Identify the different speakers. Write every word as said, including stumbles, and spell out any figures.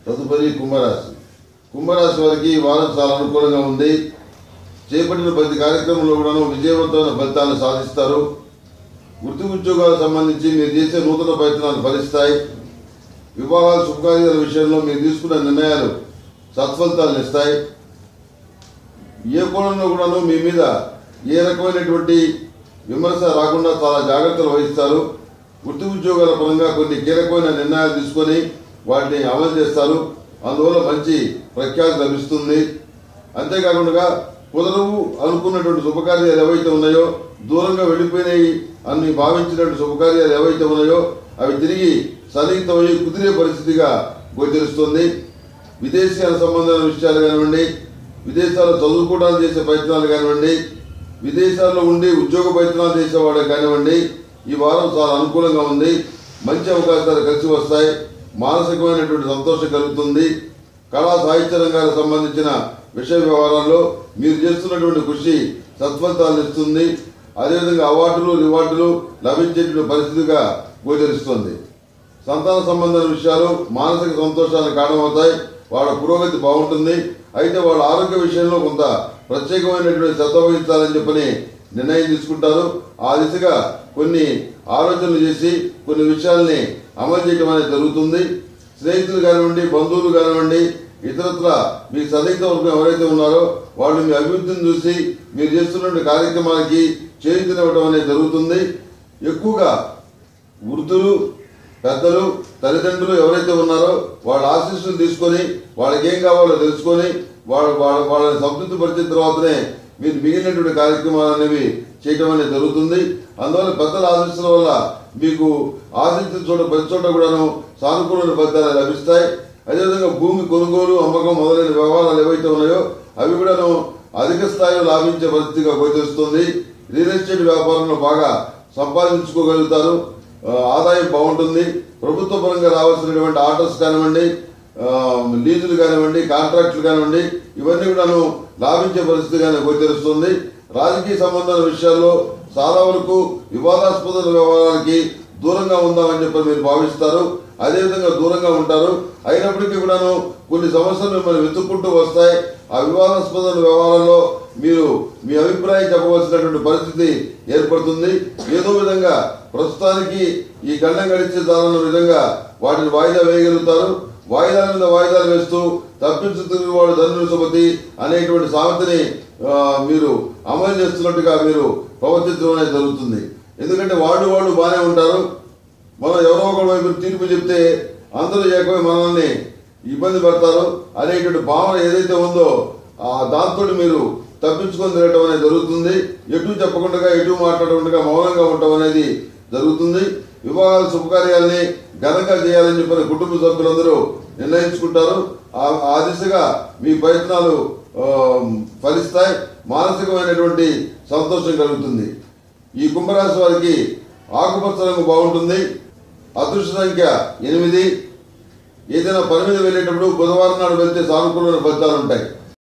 Speaker 1: తదుపరి కుంభరాశి. కుంభరాశి వారికి ఈ వారం చాలా అనుకూలంగా ఉంది. చేపట్టిన ప్రతి కార్యక్రమంలో కూడా విజయవంతమైన ఫలితాలను సాధిస్తారు. వృత్తి ఉద్యోగాలకు సంబంధించి మీరు చేసే నూతన ప్రయత్నాలు ఫలిస్తాయి. వివాహాలు శుభకార్యాల విషయంలో మీరు తీసుకున్న నిర్ణయాలు సత్ఫలితాలను ఇస్తాయి. ఏ కోణంలో కూడాను మీ మీద ఏ రకమైనటువంటి విమర్శ రాకుండా చాలా జాగ్రత్తలు వహిస్తారు. వృత్తి ఉద్యోగాల పరంగా కొన్ని కీలకమైన నిర్ణయాలు తీసుకొని వాటిని అమలు చేస్తారు. అందువల్ల మంచి ప్రఖ్యాతి లభిస్తుంది. అంతేకాకుండా కుదరవు అనుకున్నటువంటి శుభకార్యాలు ఏవైతే ఉన్నాయో, దూరంగా వెళ్ళిపోయినాయి అని భావించినటువంటి శుభకార్యాలు ఏవైతే ఉన్నాయో అవి తిరిగి సన్నిహితమై కుదిరే పరిస్థితిగా గోచరిస్తుంది. విదేశీయాల సంబంధమైన విషయాలు కానివ్వండి, విదేశాల్లో చదువుకోవడానికి చేసే ప్రయత్నాలు కానివ్వండి, విదేశాల్లో ఉండి ఉద్యోగ ప్రయత్నాలు చేసేవాళ్ళే కానివ్వండి, ఈ వారం చాలా అనుకూలంగా ఉంది. మంచి అవకాశాలు కలిసి వస్తాయి. మానసికమైనటువంటి సంతోషం కలుగుతుంది. కళా సాహిత్య రంగాలకు సంబంధించిన విషయ వ్యవహారాల్లో మీరు చేస్తున్నటువంటి కృషి సత్ఫలితాలను ఇస్తుంది. అదేవిధంగా అవార్డులు రివార్డులు లభించేటువంటి పరిస్థితిగా గోచరిస్తుంది. సంతాన సంబంధమైన విషయాలు మానసిక సంతోషానికి కారణమవుతాయి. వాళ్ళ పురోగతి బాగుంటుంది. అయితే వాళ్ళ ఆరోగ్య విషయంలో కొంత ప్రత్యేకమైనటువంటి శ్రద్ధ వహించాలని చెప్పని నిర్ణయం తీసుకుంటారు. ఆ దిశగా కొన్ని ఆలోచనలు చేసి కొన్ని విషయాల్ని అమలు చేయడం అనేది జరుగుతుంది. స్నేహితులు కానివ్వండి, బంధువులు కానివ్వండి, ఇతరత్ర మీ సన్నిహిత వర్గం ఎవరైతే ఉన్నారో వాళ్ళు మీ అభివృద్ధిని చూసి మీరు చేస్తున్న కార్యక్రమాలకి చేయూతనివ్వడం అనేది జరుగుతుంది. ఎక్కువగా వృద్ధులు, పెద్దలు, తల్లిదండ్రులు ఎవరైతే ఉన్నారో వాళ్ళ ఆశీస్సులు తీసుకొని వాళ్ళకి ఏం కావాలో తెలుసుకొని వాళ్ళ వాళ్ళ వాళ్ళని సంతృప్తి పరిచిన తర్వాతనే మీరు మిగిలినటువంటి కార్యక్రమాలు అనేవి చేయడం అనేది జరుగుతుంది. అందువల్ల పెద్దల ఆశీస్సుల వల్ల మీకు ఆశించిన చోట ప్రతి చోట కూడాను సానుకూలమైన ఫలితాలు లభిస్తాయి. అదేవిధంగా భూమి కొనుగోలు, అమ్మకం మొదలైన వ్యవహారాలు ఏవైతే ఉన్నాయో అవి కూడాను అధిక స్థాయిలో లాభించే పరిస్థితిగా గోచరిస్తుంది. రియల్ ఎస్టేట్ వ్యాపారంలో బాగా సంపాదించుకోగలుగుతారు. ఆదాయం బాగుంటుంది. ప్రభుత్వ పరంగా రావాల్సినటువంటి ఆర్డర్స్ కానివ్వండి, లీజులు కానివ్వండి, కాంట్రాక్టులు కానివ్వండి, ఇవన్నీ కూడాను లాభించే పరిస్థితిగానే గోచరిస్తుంది. రాజకీయ సంబంధాల విషయాల్లో చాలా వరకు వివాదాస్పద వ్యవహారాలకి దూరంగా ఉందామని చెప్పి మీరు భావిస్తారు. అదేవిధంగా దూరంగా ఉంటారు. అయినప్పటికీ కూడాను కొన్ని సమస్యలు మిమ్మల్ని వెతుక్కుంటూ వస్తాయి. ఆ వివాదాస్పద వ్యవహారాల్లో మీరు మీ అభిప్రాయం చెప్పవలసినటువంటి పరిస్థితి ఏర్పడుతుంది. ఏదో విధంగా ప్రస్తుతానికి ఈ గండం గడిచే చాలన్న విధంగా వాటిని వాయిదా వేయగలుగుతారు. వాయిదాల మీద వాయిదాలు వేస్తూ తప్పించు తిరిగి వాడు ధనుడు సుమతి అనేటువంటి సామెతని మీరు అమలు చేస్తున్నట్టుగా మీరు ప్రవర్తించడం అనేది జరుగుతుంది. ఎందుకంటే వాళ్ళు వాళ్ళు బాగానే ఉంటారు. మనం ఎవరో ఒకరి వైపు తీర్పు చెప్తే అందరూ ఏకమై మనల్ని ఇబ్బంది పెడతారు అనేటువంటి భావన ఏదైతే ఉందో దాంతో మీరు తప్పించుకొని తిరగటం అనేది జరుగుతుంది. ఎటు చెప్పకుండా ఎటు మాట్లాడకుండా మౌనంగా ఉండటం అనేది జరుగుతుంది. వివాహాల శుభకార్యాలని ఘనంగా చేయాలని చెప్పిన కుటుంబ సభ్యులందరూ నిర్ణయించుకుంటారు. ఆ దిశగా మీ ప్రయత్నాలు ఫలిస్తాయి. మానసికమైనటువంటి సంతోషం కలుగుతుంది. ఈ కుంభరాశి వారికి ఆకుపచ్చ రంగు బాగుంటుంది. అదృష్ట సంఖ్య ఎనిమిది. ఏదైనా పని మీద వెళ్ళేటప్పుడు బుధవారం నాడు వెళ్తే సానుకూలమైన ఫలితాలు ఉంటాయి.